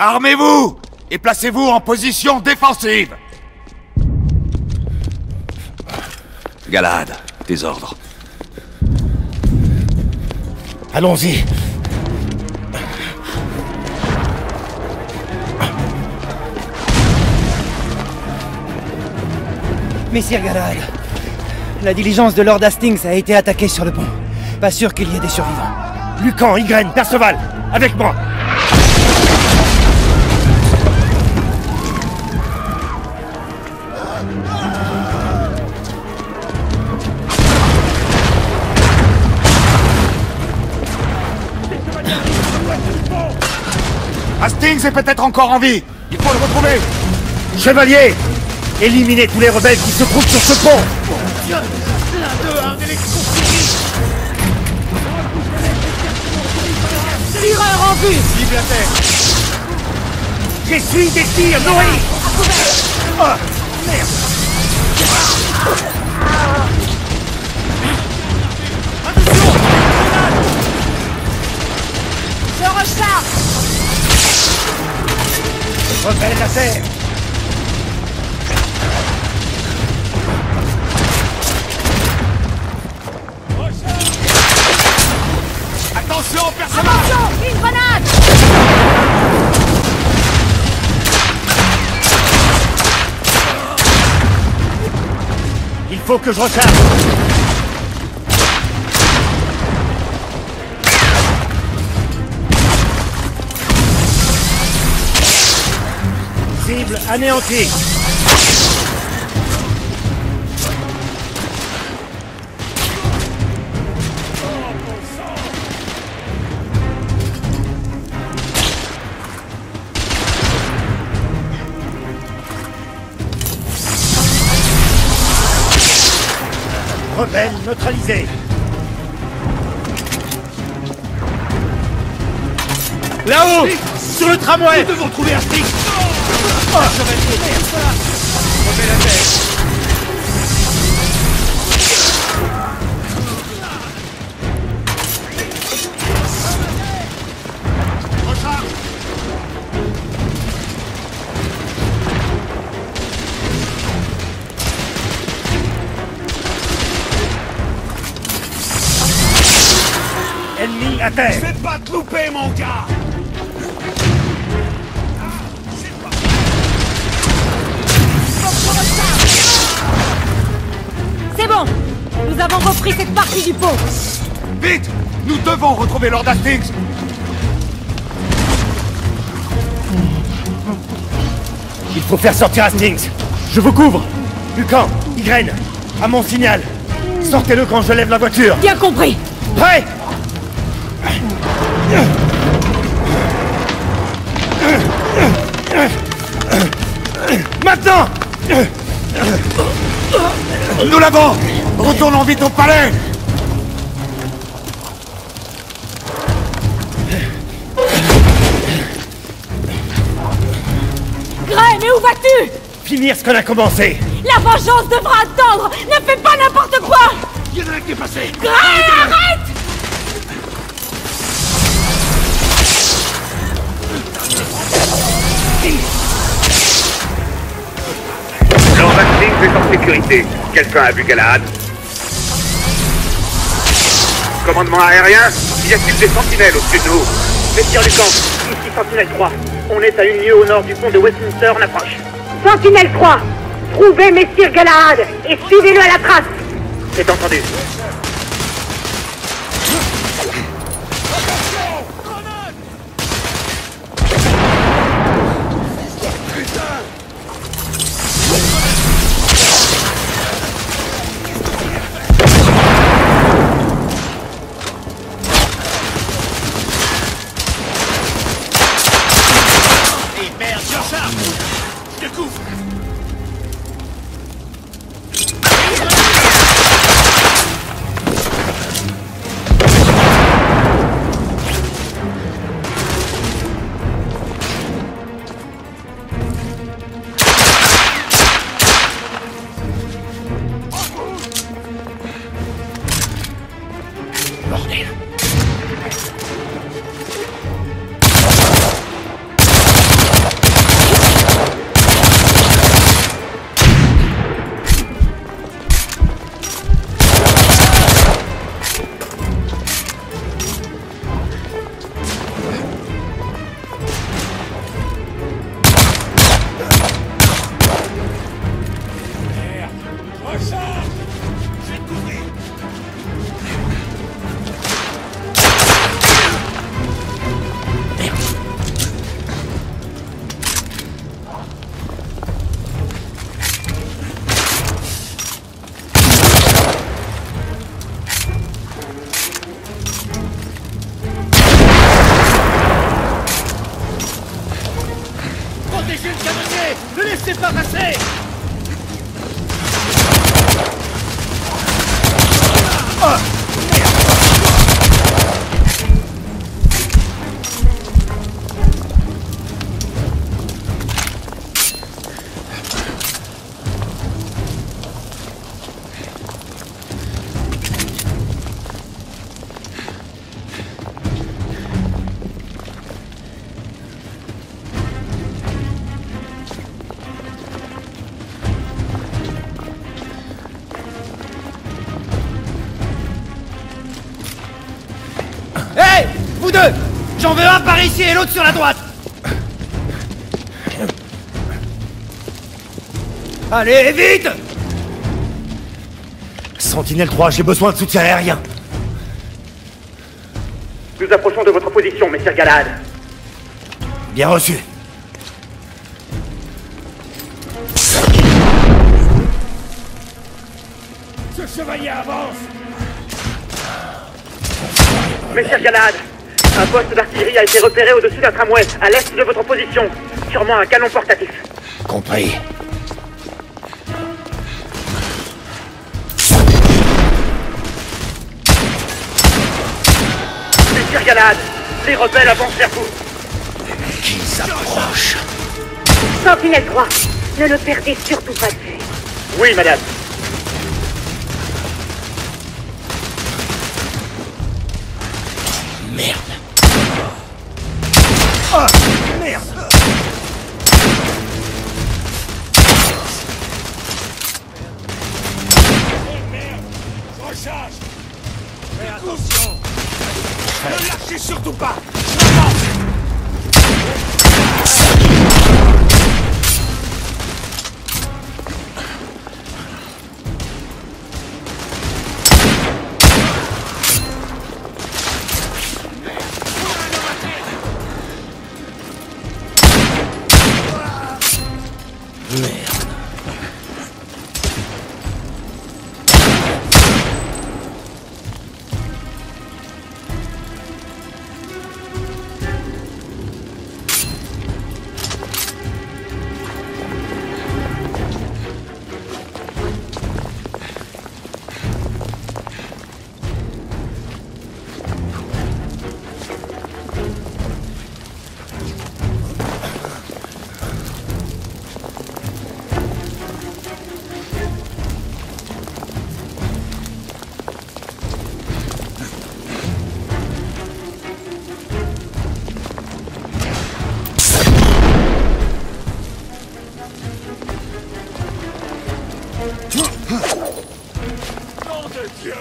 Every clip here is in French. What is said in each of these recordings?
Armez-vous et placez-vous en position défensive. Galahad, tes ordres. Allons-y. Messire Galahad, la diligence de Lord Hastings a été attaquée sur le pont. Pas sûr qu'il y ait des survivants. Lucan, Ygraine, Perceval, avec moi. Hastings est peut-être encore en vie. Il faut le retrouver. Chevalier, éliminez tous les rebelles qui se trouvent sur ce pont. L'un d'eux a un électro-fusil. Tireur en vue! Cible à terre. J'essuie des tirs, nourris. Oh, merde. Attention! Je recharge! Rebelle à terre. Attention, Perceval. Attention! Une grenade! Il faut que je recharge. Cible anéantie. Rebelle neutralisée. Là-haut, sur le tramway. Nous devons trouver un stick. Remets la tête. Recharge. Ennemi à terre. Fais pas te louper, mon gars. C'est bon! Nous avons repris cette partie du pont! Vite. Nous devons retrouver Lord Hastings. Il faut faire sortir Hastings. Je vous couvre. Lucan, Ygraine, à mon signal. Sortez-le quand je lève la voiture. Bien compris! Prêt? Maintenant! Nous l'avons. Retournons vite au palais. Gray, mais où vas-tu? Finir ce qu'on a commencé. La vengeance devra attendre! Ne fais pas n'importe quoi! Il y en a un qui est passé. Gray, arrête! Lord Hastings est en sécurité. Quelqu'un a vu Galahad? Commandement aérien? Y a-t-il des sentinelles au-dessus de nous? Messire du camp, ici Sentinelle 3. On est à une lieue au nord du pont de Westminster, on approche. Sentinelle 3, trouvez Messire Galahad et suivez-le à la trace. C'est entendu. Et merde, je recharge. Je te couvre. Protégez le cavalier! Ne laissez pas passer! Hé, vous deux! J'en veux un par ici et l'autre sur la droite! Allez, vite! Sentinelle 3, j'ai besoin de soutien aérien. Nous approchons de votre position, messire Galahad. Bien reçu. Ce chevalier avance! Messire Galahad, un poste d'artillerie a été repéré au-dessus d'un tramway, à l'est de votre position. Sûrement un canon portatif. Compris. Messire Galahad, les rebelles avancent vers vous. Qui s'approche? Sentinelle 3, ne le perdez surtout pas de vue. Oui, madame. Merde. Ah, merde. Recharge. Fais attention. Ne lâchez surtout pas. Nom de Dieu!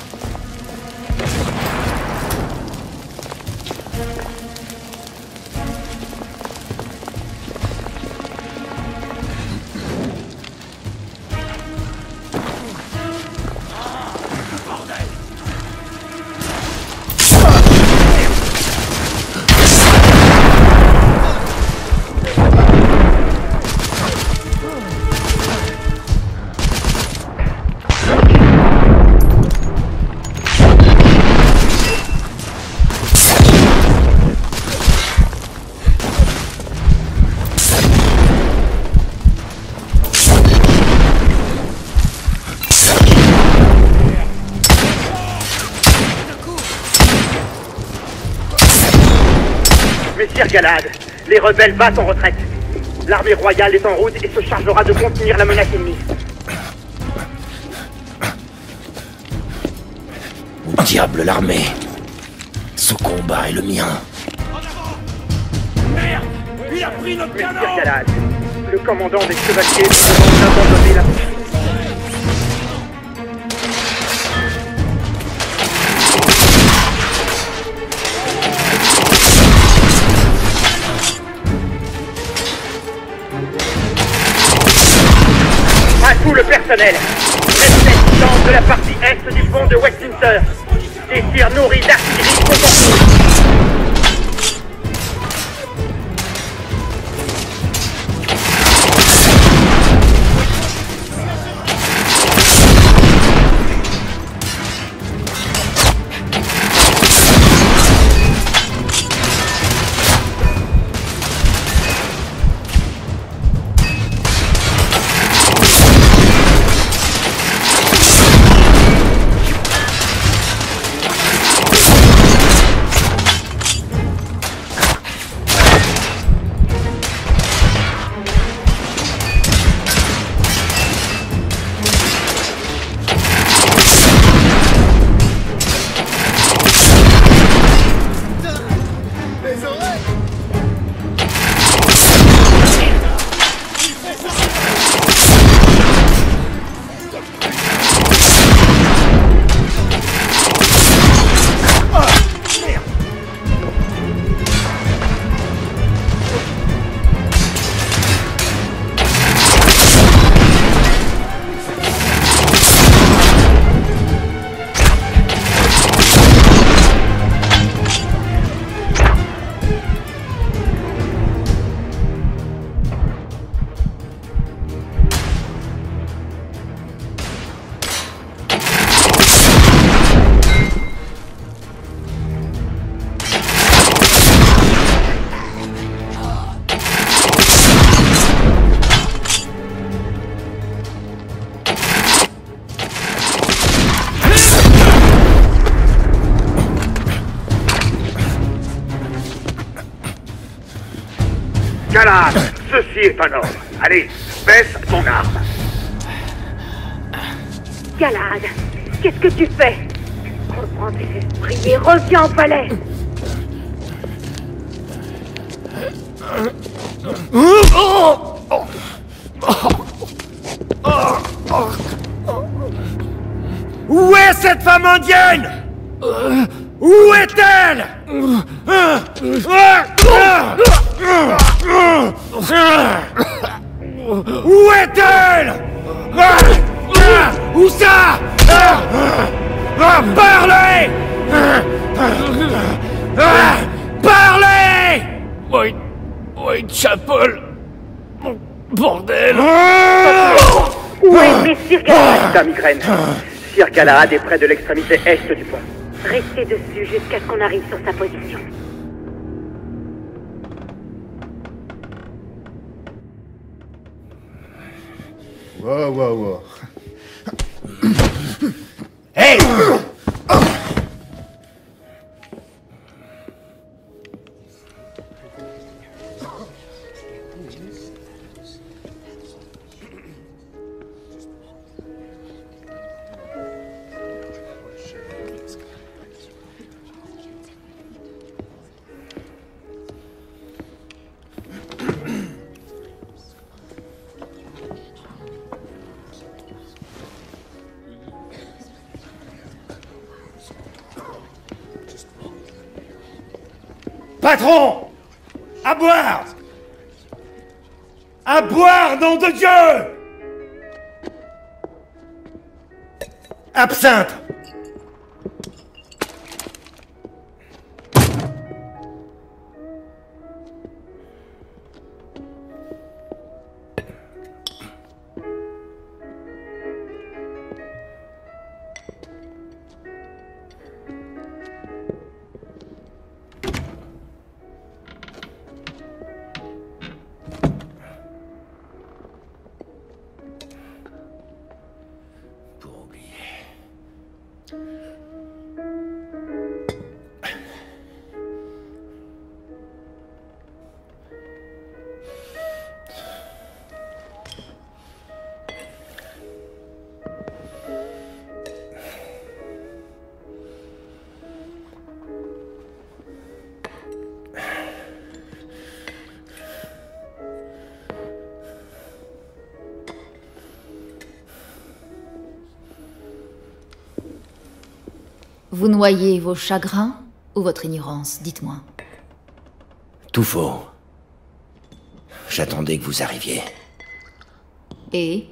Messire Galahad, les rebelles battent en retraite. L'armée royale est en route et se chargera de contenir la menace ennemie. Où diable l'armée? Ce combat est le mien. Merde! Il a pris notre Messire canon! Galahad, le commandant des chevaliers nous demande d'abandonner la... À tout le personnel, restez distance de la partie est du pont de Westminster. Des tirs nourris d'artillerie sont en cours. Galahad, ceci est un ordre. Allez, baisse ton arme. Galahad, qu'est-ce que tu fais? Reprends tes esprits et reviens au palais. Où est cette femme indienne? Où est-elle? Où est-elle? Où ça? Parlez! Parlez! Whitechapel. Bordel. Où est Messire Galahad? Putain, migraine. Sir Galahad est près de l'extrémité est du pont. Restez dessus jusqu'à ce qu'on arrive sur sa position. Wow. Hey! Patron! À boire! À boire, nom de Dieu! Absinthe! Vous noyez vos chagrins ou votre ignorance? Dites-moi. Tout faux. J'attendais que vous arriviez. Et?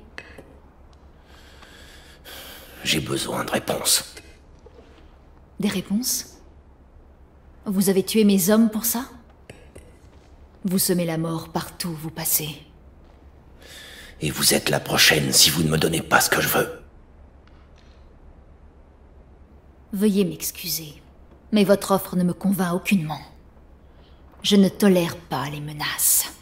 J'ai besoin de réponses. Des réponses? Vous avez tué mes hommes pour ça? Vous semez la mort partout où vous passez. Et vous êtes la prochaine si vous ne me donnez pas ce que je veux. Veuillez m'excuser, mais votre offre ne me convainc aucunement. Je ne tolère pas les menaces.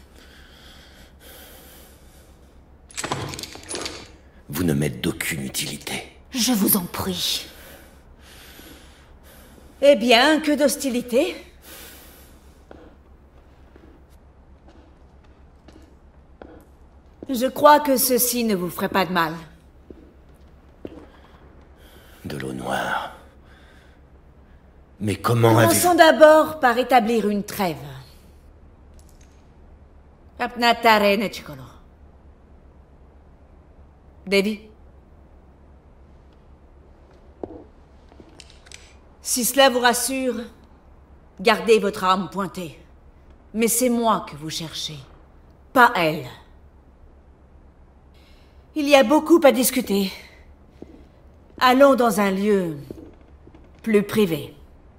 Vous ne m'êtes d'aucune utilité. Je vous en prie. Eh bien, que d'hostilité. Je crois que ceci ne vous ferait pas de mal. De l'eau noire. Mais comment Commençons d'abord par établir une trêve. Apnatare Nechikolo. Devi. Si cela vous rassure, gardez votre arme pointée. Mais c'est moi que vous cherchez, pas elle. Il y a beaucoup à discuter. Allons dans un lieu plus privé.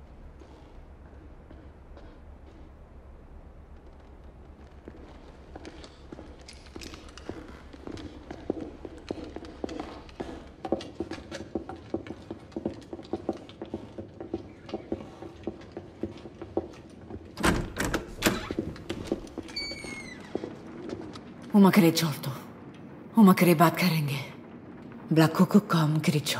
Uma kare cholto. Uma kare baat karenge. Blako ko kam kricho.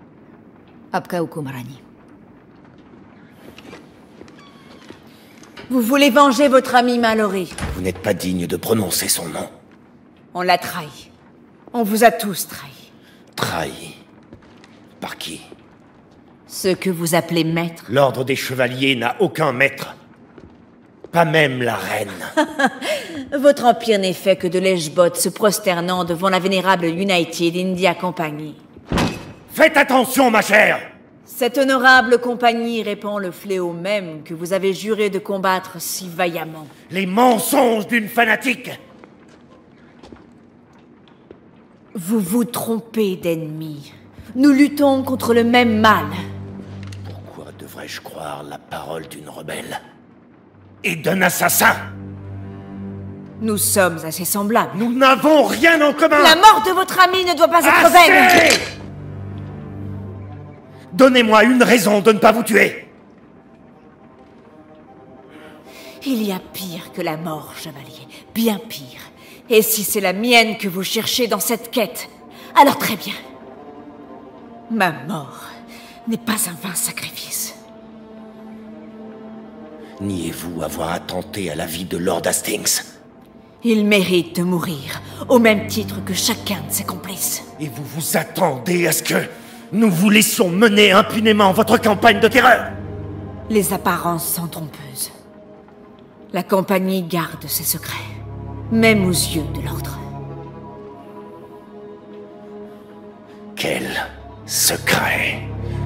Apka Uko Marani. Vous voulez venger votre ami Mallory. Vous n'êtes pas digne de prononcer son nom. On l'a trahi. On vous a tous trahis. Trahi. Par qui? Ceux que vous appelez maîtres. L'ordre des chevaliers n'a aucun maître. Pas même la reine. Votre empire n'est fait que de lèche-bottes se prosternant devant la vénérable United India Company. Faites attention, ma chère! Cette honorable compagnie répand le fléau même que vous avez juré de combattre si vaillamment. Les mensonges d'une fanatique! Vous vous trompez d'ennemi. Nous luttons contre le même mal. Pourquoi devrais-je croire la parole d'une rebelle? Et d'un assassin? Nous sommes assez semblables. Nous n'avons rien en commun! La mort de votre ami ne doit pas être vaine! Donnez-moi une raison de ne pas vous tuer! Il y a pire que la mort, chevalier. Bien pire. Et si c'est la mienne que vous cherchez dans cette quête, alors très bien. Ma mort n'est pas un vain sacrifice. Niez-vous avoir attenté à la vie de Lord Hastings? Il mérite de mourir, au même titre que chacun de ses complices. Et vous vous attendez à ce que nous vous laissions mener impunément votre campagne de terreur? Les apparences sont trompeuses. La compagnie garde ses secrets, même aux yeux de l'ordre. Quel secret?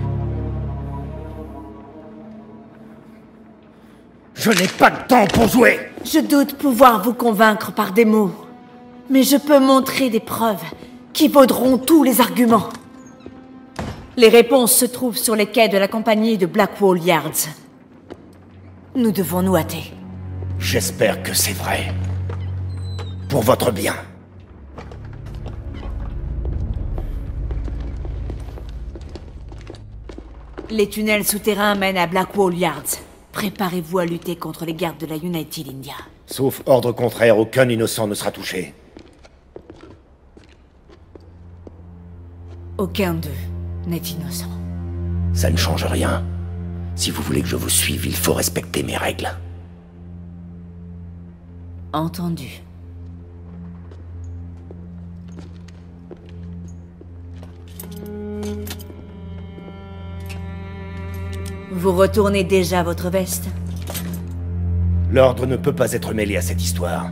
Je n'ai pas de temps pour jouer! Je doute pouvoir vous convaincre par des mots, mais je peux montrer des preuves qui vaudront tous les arguments. Les réponses se trouvent sur les quais de la compagnie de Blackwall Yards. Nous devons nous hâter. J'espère que c'est vrai. Pour votre bien. Les tunnels souterrains mènent à Blackwall Yards. Préparez-vous à lutter contre les gardes de la United India. Sauf ordre contraire, aucun innocent ne sera touché. Aucun d'eux n'est innocent. Ça ne change rien. Si vous voulez que je vous suive, il faut respecter mes règles. Entendu. Vous retournez déjà votre veste? L'ordre ne peut pas être mêlé à cette histoire.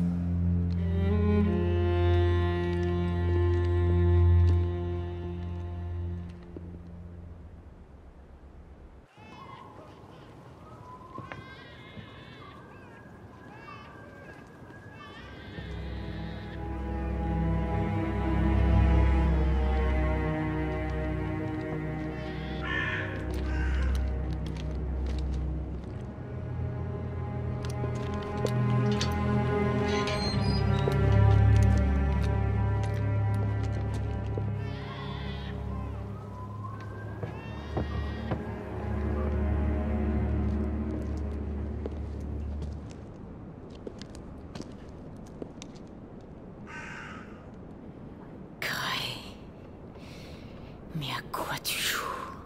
Mais à quoi tu joues?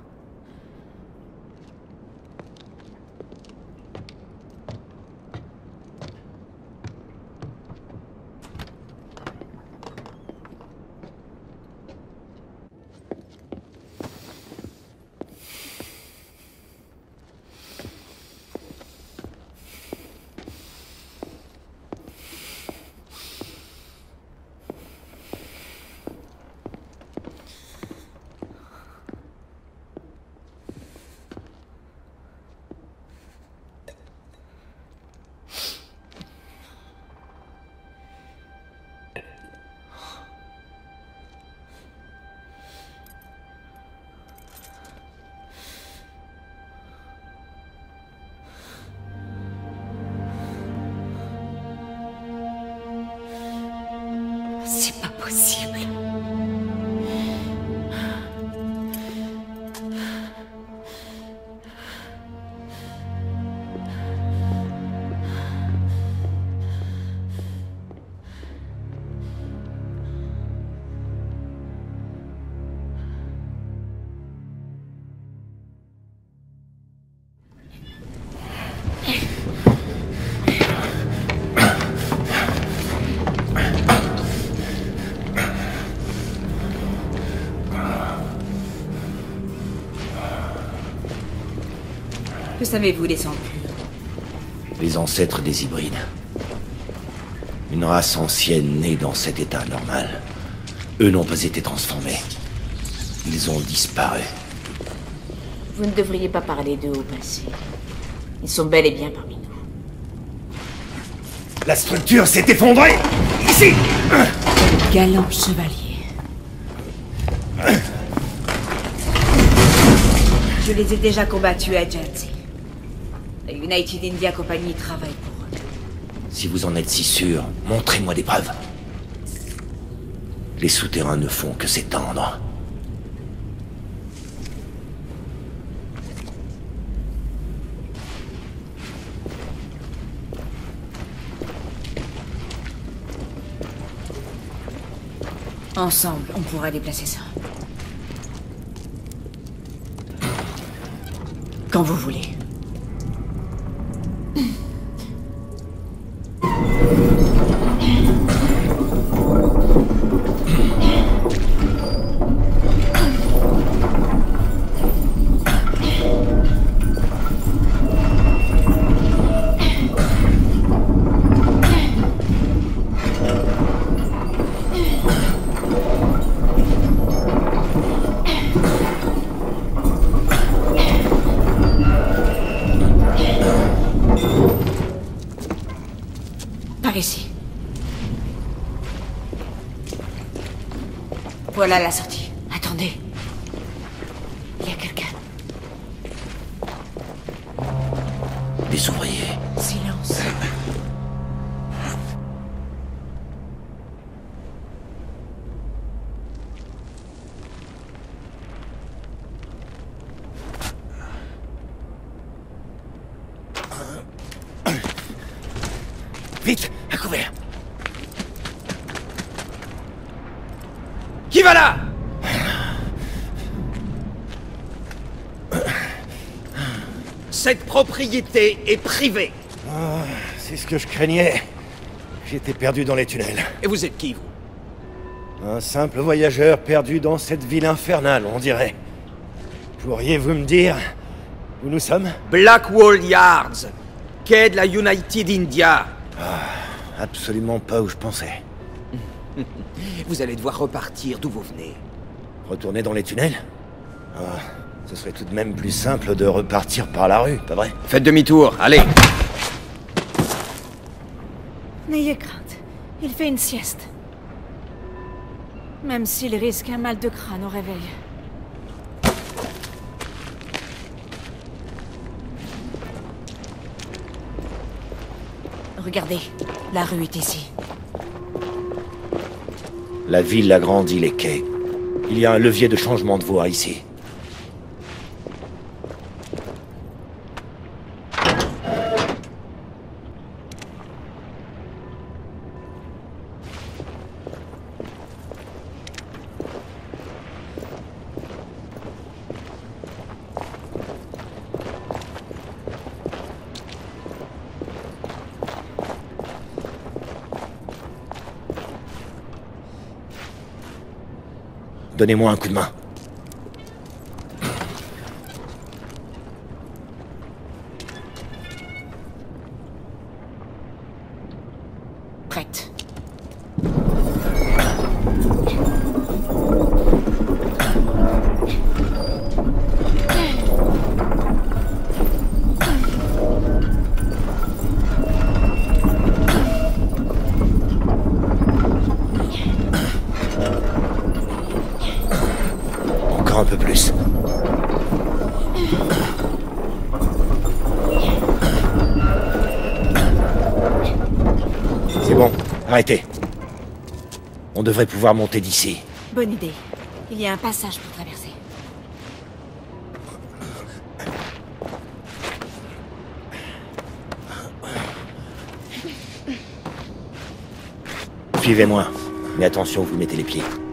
C'est pas possible. savez-vous des Sans-Purs? Les ancêtres des hybrides. Une race ancienne née dans cet état normal. Eux n'ont pas été transformés. Ils ont disparu. Vous ne devriez pas parler d'eux au passé. Ils sont bel et bien parmi nous. La structure s'est effondrée! Ici! Galant chevalier. Je les ai déjà combattus à Jhansi. La United India Company travaille pour eux. Si vous en êtes si sûr, montrez-moi des preuves. Les souterrains ne font que s'étendre. Ensemble, on pourra déplacer ça. Quand vous voulez. Ici. Voilà la sortie. Attendez. Il y a quelqu'un. Des ouvriers. Silence. Vite, à couvert. Qui va là? Cette propriété est privée. C'est ce que je craignais. J'étais perdu dans les tunnels. Et vous êtes qui, vous? Un simple voyageur perdu dans cette ville infernale, on dirait. Pourriez-vous me dire où nous sommes? Blackwall Yards, quai de la United India. Absolument pas où je pensais. Vous allez devoir repartir d'où vous venez. Retourner dans les tunnels? Ce serait tout de même plus simple de repartir par la rue, pas vrai? Faites demi-tour, allez. N'ayez crainte. Il fait une sieste. Même s'il risque un mal de crâne au réveil. Regardez, la rue est ici. La ville agrandit les quais. Il y a un levier de changement de voie ici. Donnez-moi un coup de main. Prête. Un peu plus. C'est bon, arrêtez. On devrait pouvoir monter d'ici. Bonne idée. Il y a un passage pour traverser. Suivez-moi. Mais attention, vous mettez les pieds.